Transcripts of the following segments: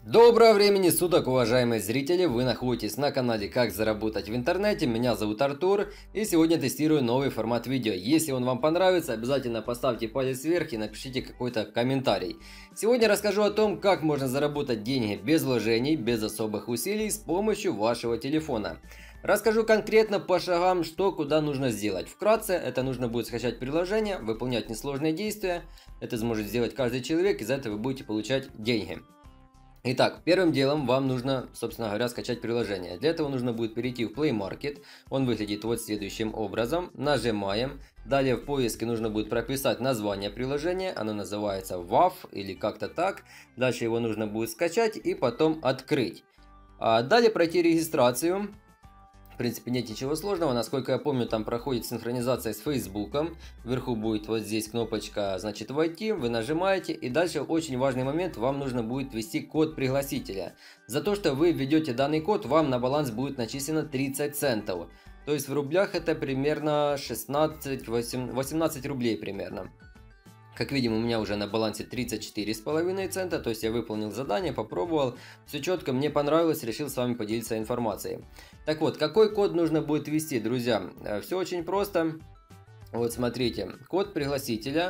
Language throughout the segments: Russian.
Доброго времени суток, уважаемые зрители! Вы находитесь на канале Как заработать в интернете. Меня зовут Артур, и сегодня тестирую новый формат видео. Если он вам понравится, обязательно поставьте палец вверх и напишите какой-то комментарий. Сегодня расскажу о том, как можно заработать деньги без вложений, без особых усилий с помощью вашего телефона. Расскажу конкретно по шагам, что куда нужно сделать. Вкратце, это нужно будет скачать приложение, выполнять несложные действия. Это сможет сделать каждый человек, и за это вы будете получать деньги. Итак, первым делом вам нужно, собственно говоря, скачать приложение. Для этого нужно будет перейти в Play Market. Он выглядит вот следующим образом. Нажимаем. Далее в поиске нужно будет прописать название приложения. Оно называется WAV или как-то так. Дальше его нужно будет скачать и потом открыть. Далее пройти регистрацию. В принципе, нет ничего сложного. Насколько я помню, там проходит синхронизация с Фейсбуком. Вверху будет вот здесь кнопочка, значит, войти. Вы нажимаете. И дальше очень важный момент. Вам нужно будет ввести код пригласителя. За то, что вы введете данный код, вам на баланс будет начислено 30 центов. То есть в рублях это примерно 18 рублей примерно. Как видим, у меня уже на балансе 34,5 цента, то есть я выполнил задание, попробовал, все четко, мне понравилось, решил с вами поделиться информацией. Так вот, какой код нужно будет ввести, друзья? Все очень просто. Вот смотрите, код пригласителя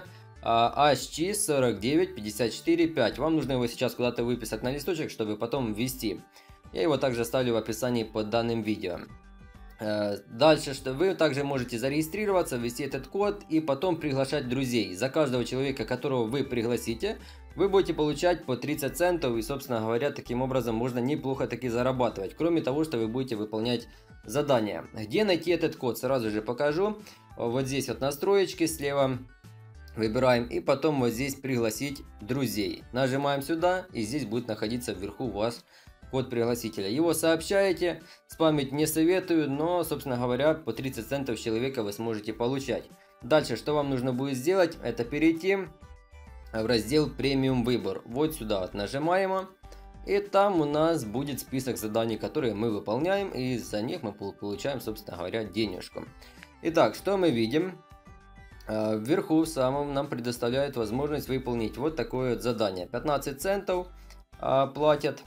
HG49545. Вам нужно его сейчас куда-то выписать на листочек, чтобы потом ввести. Я его также оставлю в описании под данным видео. Дальше, что вы также можете зарегистрироваться, ввести этот код и потом приглашать друзей. За каждого человека, которого вы пригласите, вы будете получать по 30 центов. И, собственно говоря, таким образом можно неплохо таки зарабатывать. Кроме того, что вы будете выполнять задания. Где найти этот код, сразу же покажу. Вот здесь вот настроечки слева. Выбираем и потом вот здесь пригласить друзей. Нажимаем сюда, и здесь будет находиться вверху у вас код пригласителя. Его сообщаете, спамить не советую, но, собственно говоря, по 30 центов с человека вы сможете получать. Дальше, что вам нужно будет сделать, это перейти в раздел премиум выбор. Вот сюда вот нажимаем, и там у нас будет список заданий, которые мы выполняем, и за них мы получаем, собственно говоря, денежку. Итак, что мы видим? Вверху в самом нам предоставляют возможность выполнить вот такое вот задание. 15 центов платят.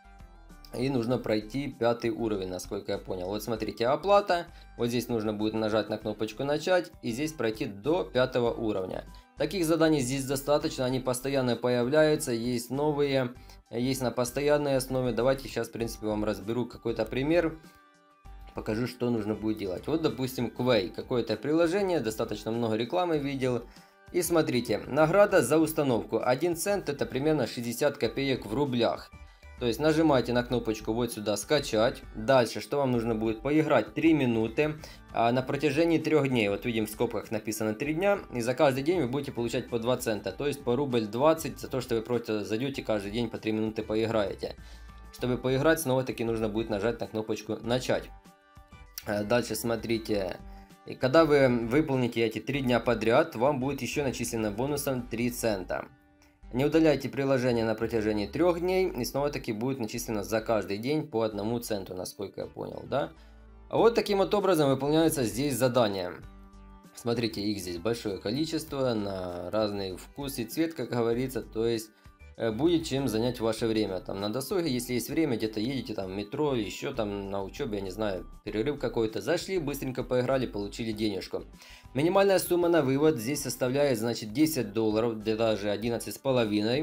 И нужно пройти 5 уровень, насколько я понял. Вот смотрите, оплата. Вот здесь нужно будет нажать на кнопочку начать. И здесь пройти до 5 уровня. Таких заданий здесь достаточно. Они постоянно появляются. Есть новые. Есть на постоянной основе. Давайте сейчас, в принципе, вам разберу какой-то пример. Покажу, что нужно будет делать. Вот, допустим, Quay. Какое-то приложение. Достаточно много рекламы видел. И смотрите. Награда за установку. 1 цент это примерно 60 копеек в рублях. То есть нажимаете на кнопочку вот сюда скачать. Дальше, что вам нужно будет? Поиграть 3 минуты на протяжении 3 дней. Вот видим, в скобках написано 3 дня. И за каждый день вы будете получать по 2 цента. То есть по рубль 20 за то, что вы просто зайдете каждый день по 3 минуты поиграете. Чтобы поиграть, снова таки нужно будет нажать на кнопочку начать. Дальше смотрите. И когда вы выполните эти 3 дня подряд, вам будет еще начислено бонусом 3 цента. Не удаляйте приложение на протяжении 3 дней, и снова таки будет начислено за каждый день по 1 центу, насколько я понял, да? А вот таким вот образом выполняются здесь задания. Смотрите, их здесь большое количество, на разный вкус и цвет, как говорится, то есть будет чем занять ваше время. Там на досуге, если есть время, где-то едете, там в метро, еще там на учебе, я не знаю, перерыв какой-то, зашли, быстренько поиграли, получили денежку. Минимальная сумма на вывод здесь составляет, значит, 10 долларов, даже 11,5.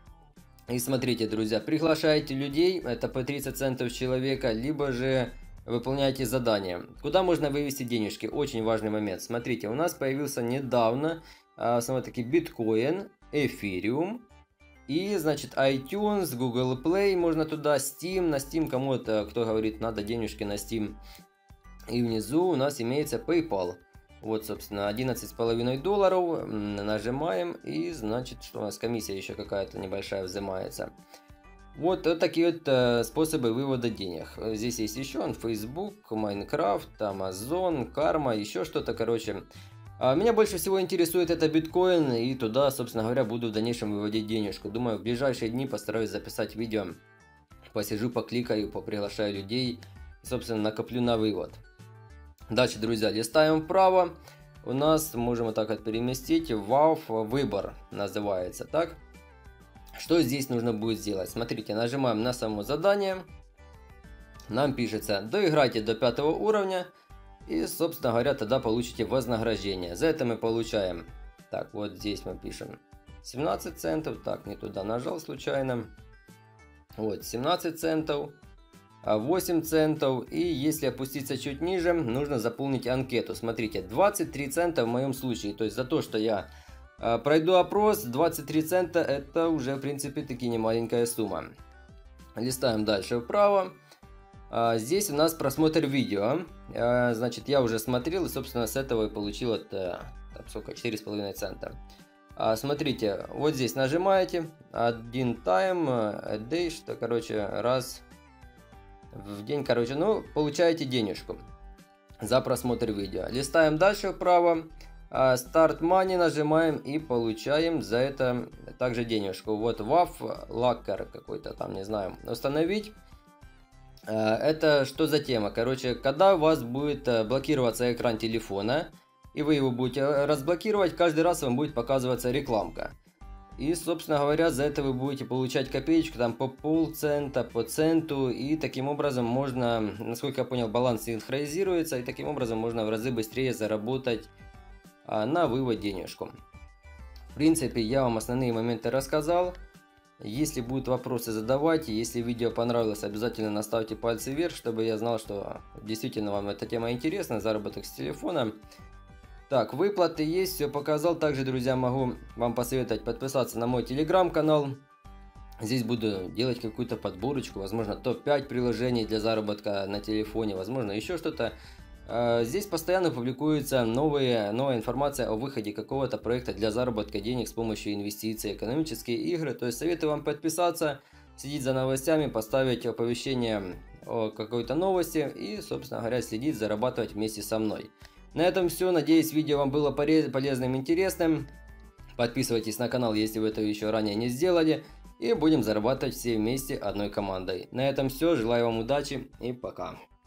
И смотрите, друзья, приглашаете людей, это по 30 центов с человека, либо же выполняете задания. Куда можно вывести денежки? Очень важный момент. Смотрите, у нас появился недавно, смотрите, биткоин, эфириум. И, значит, iTunes, Google Play, можно туда, Steam, на Steam кому-то, кто говорит, надо денежки на Steam. И внизу у нас имеется PayPal. Вот, собственно, 11,5 долларов, нажимаем, и, значит, что у нас комиссия еще какая-то небольшая взимается. Вот такие вот способы вывода денег. Здесь есть еще он, Facebook, Minecraft, Amazon, Karma, еще что-то, короче. Меня больше всего интересует это биткоин, и туда, собственно говоря, буду в дальнейшем выводить денежку. Думаю, в ближайшие дни постараюсь записать видео, посижу, покликаю, поприглашаю людей, и, собственно, накоплю на вывод. Дальше, друзья, листаем вправо. У нас, можем вот так вот переместить, WAV выбор называется, так? Что здесь нужно будет сделать? Смотрите, нажимаем на само задание. Нам пишется: доиграйте до 5 уровня. И, собственно говоря, тогда получите вознаграждение. За это мы получаем. Так, вот здесь мы пишем 17 центов. Так, не туда нажал случайно. Вот, 17 центов. 8 центов. И если опуститься чуть ниже, нужно заполнить анкету. Смотрите, 23 цента в моем случае. То есть за то, что я пройду опрос, 23 цента это уже в принципе таки не маленькая сумма. Листаем дальше вправо. Здесь у нас просмотр видео. Значит, я уже смотрел и, собственно, с этого и получил это, сколько, 4,5 цента. Смотрите, вот здесь нажимаете. Один time, a day, что, короче, раз в день, короче, ну, получаете денежку за просмотр видео. Листаем дальше вправо. Start Money нажимаем и получаем за это также денежку. Вот WAF Locker какой-то там, не знаю, установить. Это что за тема? Короче, когда у вас будет блокироваться экран телефона, и вы его будете разблокировать, каждый раз вам будет показываться рекламка. И, собственно говоря, за это вы будете получать копеечку там по полцента, по центу. И таким образом можно, насколько я понял, баланс синхронизируется. И таким образом можно в разы быстрее заработать на вывод денежку. В принципе, я вам основные моменты рассказал. Если будут вопросы, задавайте. Если видео понравилось, обязательно ставьте пальцы вверх, чтобы я знал, что действительно вам эта тема интересна. Заработок с телефона. Так, выплаты есть, все показал. Также, друзья, могу вам посоветовать подписаться на мой телеграм-канал. Здесь буду делать какую-то подборочку, возможно, топ-5 приложений для заработка на телефоне, возможно, еще что-то. Здесь постоянно публикуется новая информация о выходе какого-то проекта для заработка денег с помощью инвестиций, экономические игры. То есть советую вам подписаться, следить за новостями, поставить оповещение о какой-то новости и, собственно говоря, следить, зарабатывать вместе со мной. На этом все. Надеюсь, видео вам было полезным и интересным. Подписывайтесь на канал, если вы это еще ранее не сделали. И будем зарабатывать все вместе одной командой. На этом все. Желаю вам удачи и пока.